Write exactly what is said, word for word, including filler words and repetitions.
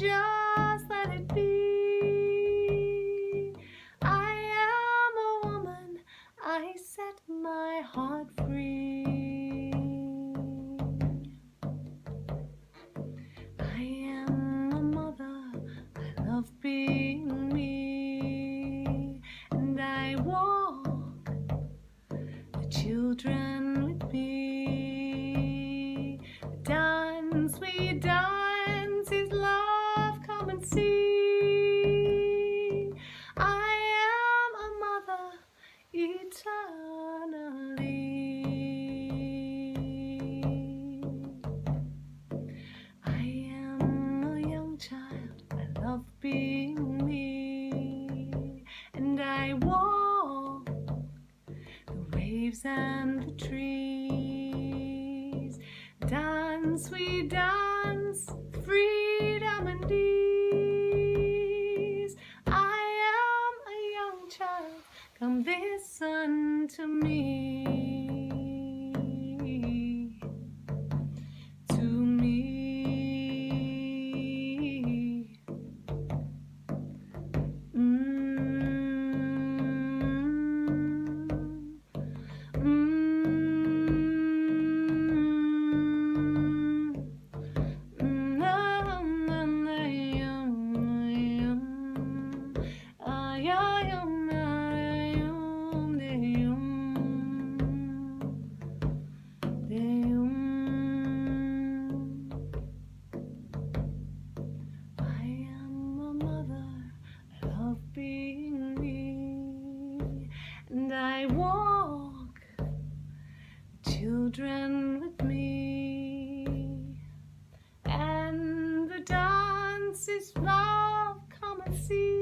just let it be. I am a woman, I set my heart free. I am a mother, I love being me, and I walk the children with me. We dance, we dance, is love, come and see. I am a mother eternally. I am a young child, I love being me, and I walk the waves and the trees. Dance, we dance, freedom and ease. I am a young child, come listen to me. To me. Being me, and I walk children with me, and the dance is love, come and see.